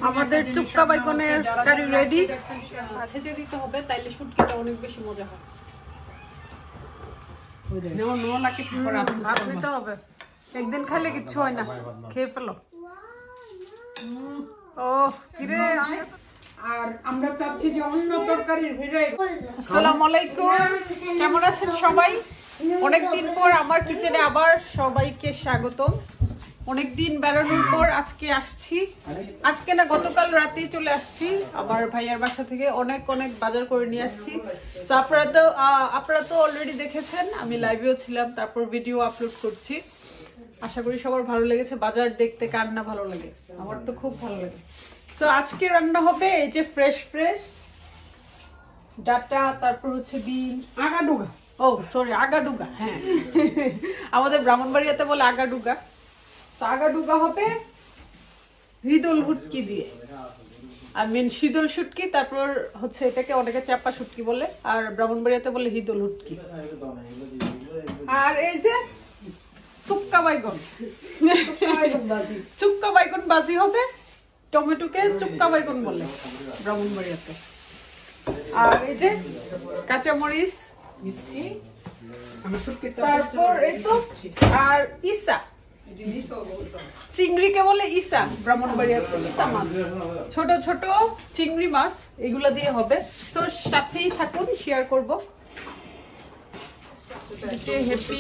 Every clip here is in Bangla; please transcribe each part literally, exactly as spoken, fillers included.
আমাদের চুক্কা বাইগনের কারি রেডি। ছেঁচে দিতে হবে, তাইলে শুটকিটা অনেক বেশি মজা হয়। ভাত নিতে হবে, একদিন খাইলে কিচ্ছু হয় না, খেয়ে ফেলো। ও কিরে, আর আমরা চাচ্ছি যে অন্য তরকারির ভেরাইটি। আসসালামু আলাইকুম, কেমন আছেন সবাই? অনেকদিন পর আমার কিচেনে আবার সবাইকে স্বাগতম। অনেকদিন বেড়ানোর পর আজকে আসছি, আজকে না গতকাল রাতেই চলে আসছি আবার ভাইয়ার বাসা থেকে। অনেক অনেক বাজার করে নিয়ে আসছি। তো আপনারা তো আপনারা তো অলরেডি দেখেছেন, আমি লাইভেও ছিলাম, তারপর ভিডিও আপলোড করছি। আশা করি সবার ভালো লেগেছে। বাজার দেখতে কার না ভালো লাগে, আমার তো খুব ভালো লাগে। সো আজকে রান্না হবে এই যে ফ্রেশ ফ্রেশ ডাটা, তারপর হচ্ছে বিনস, আগাডুগা। ও সরি, আগাডুগা, হ্যাঁ আমাদের ব্রাহ্মণবাড়িয়াতে বলে আগাডুগা। তো আগাডুগা হবে হিদল হুটকি দিয়ে, আই মিন শীতল শুটকি। তারপর হচ্ছে এটাকে অনেকে চাপা শুটকি বলে, আর ব্রাহ্মণবাড়িয়াতে বলে হিদল হুটকি। আর এই যে চুক্কা বাইগন, চুক্কা বাইগন বাজি হবে। টমেটোকে চুক্কা বাইগন বলে ব্রাহ্মণবাড়িয়াতে। আর এই যে কাঁচামরিচ দিচ্ছি, তারপর এই তো, আর ইসা চিংড়িকে বলে ইসা ব্রাহ্মণবাড়িয়াতে, ইসা মাছ, ছোট ছোট চিংড়ি মাছ, এগুলা দিয়ে হবে। সো সাথেই থাকুন, শেয়ার করব। হ্যাপি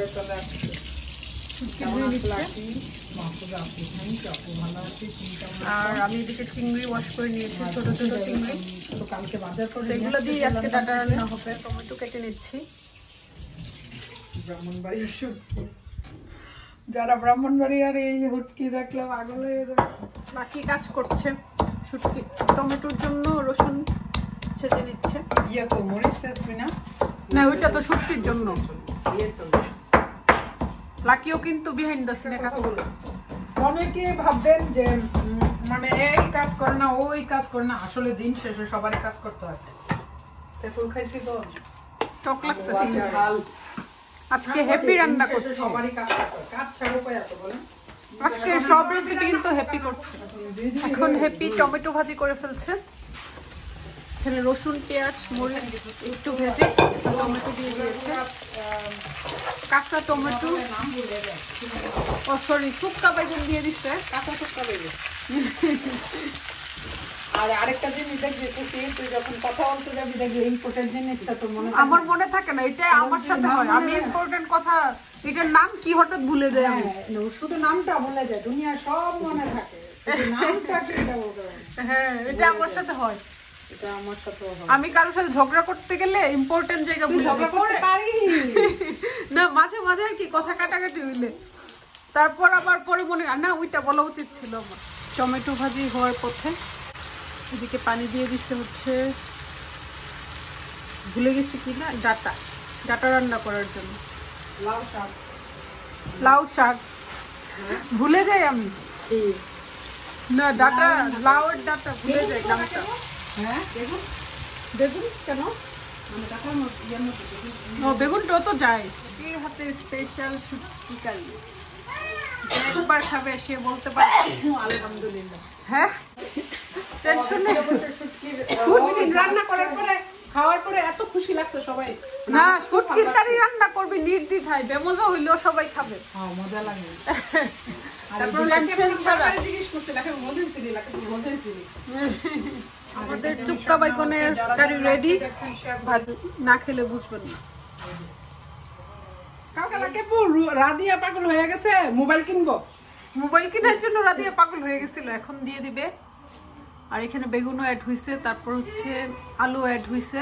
আর আমি এদিকে চিংড়ি ওয়াশ করে নিয়েছি, ছোট ছোট চিংড়ি, কালকে বাজার করে এগুলো দিয়ে আজকে ডাটা রান্না হবে। টমেটো কেটে নিচ্ছি। ব্রাহ্মণবাড়ি শুটকি, যারা ব্রাহ্মণবাড়িয়ার এই হুটকি দেখলে পাগল হয়ে যাবে। বাকি কাজ করছে শুটকি, টমেটোর জন্য রসুন ছেঁচে নিচ্ছে। ইয়ে তো মরিচ ছেঁচবি না? না, ওইটা তো শুটকির জন্য। লাকিও কিন্তু বিহাইন্ড দ্য সিনে কাজগুলো। অনেকে ভাববেন যে মানে এই কাজ করে না ওই কাজ করে না, আসলে দিন শেষে সবারই কাজ করতে হয়। তেঁতুল খাইছি তো টক লাগতেছে ঝাল। আজকে হ্যাপি রান্না করছি, সবারই কাজ করতে হয়, কাজ ছাড়া উপায় আছে বলেন? আজকে সব রেসিপি কিন্তু হ্যাপি করছে। এখন হ্যাপি টমেটো ভাজি করে ফেলছে। এখানে রসুন পেঁয়াজ মরিচ একটু ভেজে টমেটো দিয়ে দিয়েছে, কাঁচা টমেটো, ও সরি চুক্কা বাইগন দিয়ে দিচ্ছে, কাঁচা চুক্কা বাইগন। আর আরেকটা জিনিস দেখবি, তুই যখন কথা বলতে যাবি দেখবি ইম্পর্টেন্ট জিনিসটা তো মনে আমার মনে থাকে না। এটা আমার সাথে হয়, আমি ইম্পর্টেন্ট কথা, এটার নাম কি হঠাৎ ভুলে যায়। শুধু নামটা ভুলে যায়, দুনিয়া সব মনে থাকে, নামটা কি এটা বলতে হবে। হ্যাঁ, এটা আমার সাথে হয়। এটা আমার সাথে হয়। আমি কারোর সাথে ঝগড়া করতে গেলে ইম্পর্টেন্ট জায়গা ভুলে ঝগড়া করতে পারি না, মাঝে মাঝে আর কি কথা কাটাকাটি হইলে, তারপর আবার পরে মনে হয় না ওইটা বলা উচিত ছিল আমার। টমেটো ভাজি হওয়ার পথে, এদিকে পানি দিয়ে দিচ্ছে হচ্ছে, ভুলে গেছি কি না, ডাটা, ডাটা রান্না করার জন্য। লাউ শাক, লাউ শাক ভুলে যাই আমি, না ডাটা, লাউয়ের ডাটা ভুলে যাই নামটা। হ্যাঁ বেগুন, বেগুন কেন? ও বেগুনটাও তো যায়। এর হাতে স্পেশাল শুটকি কারি, একবার খাবে সে বলতে পারে আলহামদুলিল্লাহ। হ্যাঁ, টেনশন নেই। রান্না করার পরে খাওয়ার পরে এত খুশি লাগছে সবাই। না, শুটকির কারি রান্না করবি নির্দ্বিধায়, বেমজা হইলেও সবাই খাবে। হ্যাঁ, মজা লাগে। তারপর টেনশন ছাড়া। জিজ্ঞেস করছি লাকে মজাইছিলি, লাকে মজাইছিলি। আমাদের চুক্কা বাইগনের কারি রেডি, না খেলে বুঝবেন না। কালকে লাকে রাদিয়া পাগল হয়ে গেছে, মোবাইল কিনবো। মোবাইল কেনার জন্য রাদিয়া পাগল হয়ে গেছিল, এখন দিয়ে দিবে। আর এখানে বেগুনও অ্যাড হইছে, তারপর হচ্ছে আলু অ্যাড হইছে।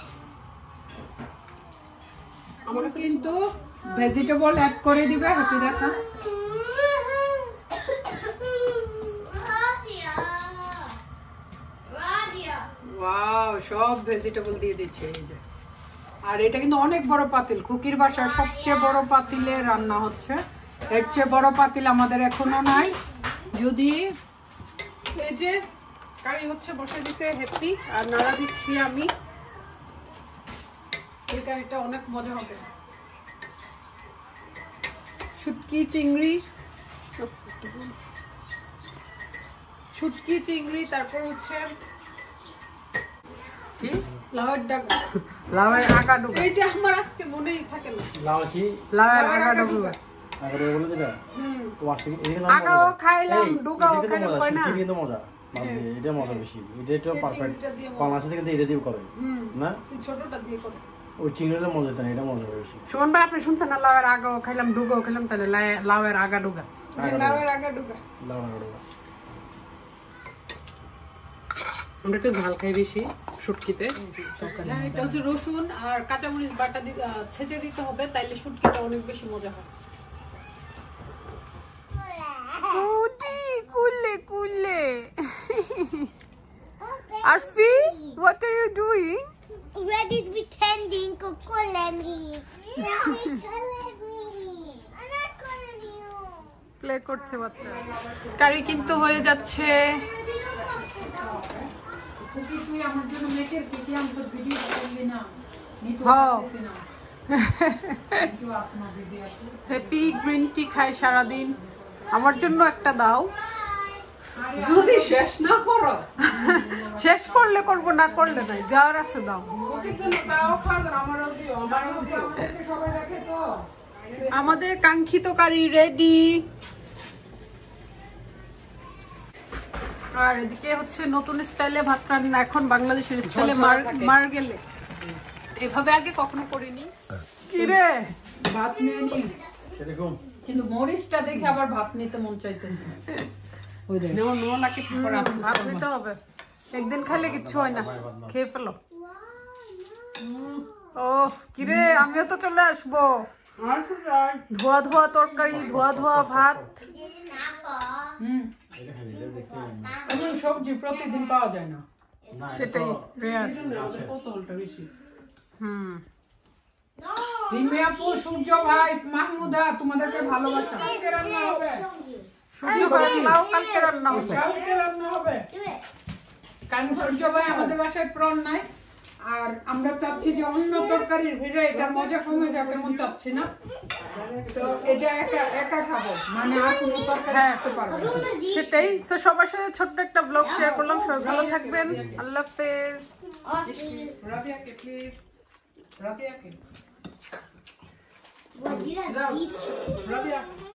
আমার কাছে কিন্তু ভেজিটেবল অ্যাড করে দিবে হ্যাপি দেখা। ওয়াও, সব ভেজিটেবল দিয়ে দিচ্ছে এই যে। আর এটা কিন্তু অনেক বড় পাতিল, খুকির বাসার সবচেয়ে বড় পাতিলে রান্না হচ্ছে। এর চেয়ে বড় পাতিল আমাদের এখনো নাই। যদি এই যে কারি হচ্ছে বসে দিছে হ্যাপি, আর নাড়া দিচ্ছি আমি। এই কারিটা অনেক মজা হবে। শুটকি চিংড়ি শুটকি চিংড়ি, তারপর হচ্ছে কি লাউয়ের ডাগা। লাউয়ের আগা ডুগা। এইটা আমার আজকে মনেই থাকে না। লাউ কি লাউয়ের লাউয়ের আগা আগা ডুগা। আগে বলে দিলা হুম, ও আসছে কি এই আগাও খাইলাম, ডুগাও খাইলাম, কই না? কিন্তু মজা মানে এটা মজা বেশি এটা তো এই পারফেক্ট চিংড়িটা দিয়ে মজা। বাংলাদেশ থেকে এটা দিয়ে করে হুম, না এই ছোটটা দিয়ে করে। ওই চিংড়িটা মজা তাই এটা মজা বেশি সুমন ভাই আপনি শুনছেন না লাউয়ের আগাও খাইলাম, ডুগাও খাইলাম, তাহলে লাই- লাউয়ের আগা ডুগা। লাউয়ের আগা ডুগা। লাউ না করবা আমরা একটু ঝাল খাই বেশি শুটকিতে। হ্যাঁ, এটা হচ্ছে রসুন আর কাঁচামরিচ বাটা দিতে আহ, ছেঁচে দিতে হবে, তাইলে শুটকিটা অনেক বেশি মজা হয়। কুটি কুলে কুলে। Arfi, what are you doing? Red is pretending to call me. No, it's calling me. I'm not calling you. Play করছে বাচ্চা। কারি কিন্তু হয়ে যাচ্ছে। খুকি তুই আমার জন্য মেকের কিছু আনতো, ভিডিও করলি না। নি তো হ্যাঁ। পারতেছি না। Thank you, আসমা দিদি আপু। হ্যাপি গ্রিন টি খাই সারাদিন, আমার জন্য একটা দাও। যদি শেষ না করো, শেষ করলে করবো, না করলে নাই, দেওয়ার আছে দাও। খুকির জন্য তাও খাস আর আমারও দিও, আমারও দিও। আমাদেরকে সবাই দেখে তো। আমাদের কাঙ্ক্ষিত কারি রেডি। আর এদিকে হচ্ছে নতুন স্টাইলে ভাত রান্না, এখন বাংলাদেশের স্টাইলে মার মার গেলে। এভাবে আগে কখনো করিনি। কি রে ভাত নিয়ে নি। এরকম কিন্তু মরিচটা দেখে আবার ভাত নিতে মন চাইতেছে। ওই দেখ। নো নো নাকি ভাত নিতে হবে, একদিন খেলে কিচ্ছু হয় না, খেয়ে ফেলো। ও কিরে, আমিও তো চলে আসবো। আর তো যাই। ধোয়া ধোয়া তরকারি, ধোয়া ধোয়া ভাত। হুম। এমন সবজি প্রতিদিন পাওয়া যায় না। সেটাই রেয়ার। আমাদের কৌতূহলটা বেশি। হুম রিমি আপু, সূর্য ভাই, মাহমুদা, তোমাদেরকে ভালোবাসা। কালকে রান্না হবে। সূর্য ভাত লাউ কালকে রান্না হবে। কালকে রান্না হবে। কারণ সূর্য ভাই আমাদের বাসায় প্রণ নাই, আর আমরা চাচ্ছি যে অন্য তরকারির ভিড়ে এটা মজা কমে যাক, কেমন চাচ্ছি না। তো এটা একা একা খাবো, মানে আর কোনো তরকারি খেতে পারবো না। সেটাই। তো সবার সাথে ছোট্ট একটা ব্লগ শেয়ার করলাম, সবাই ভালো থাকবেন, আল্লাহ হাফেজ। রাতিয়াকে প্লিজ, রাতিয়াকে What do you have যাও, these? রাতিয়া।